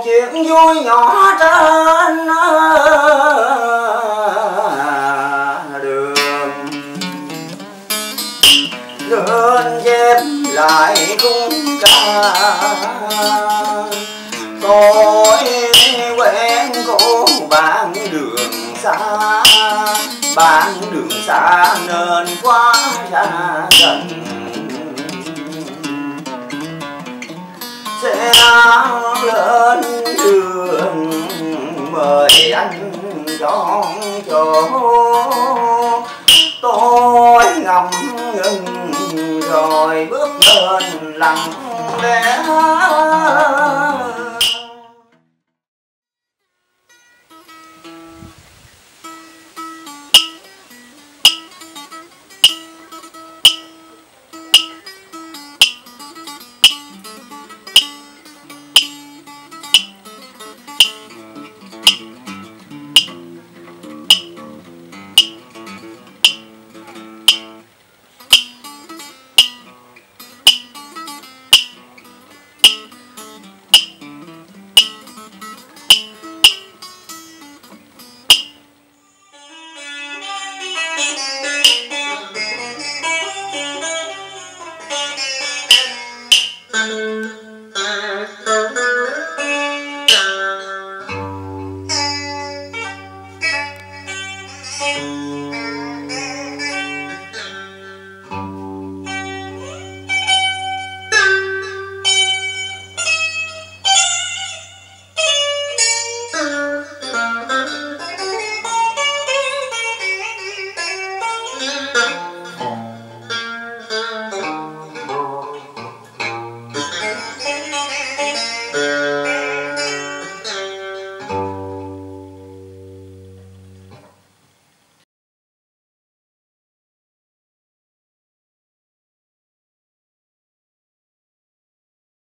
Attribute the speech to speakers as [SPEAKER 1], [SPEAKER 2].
[SPEAKER 1] chuyện vui nhỏ trên đường. Lên dép lại khung ca, tôi quen cô bạn đường xa. Bạn đường xa nên quá xa gần. Xe lên đường mời anh chọn chỗ, tôi ngậm ngừng rồi bước lên lặng lẽ.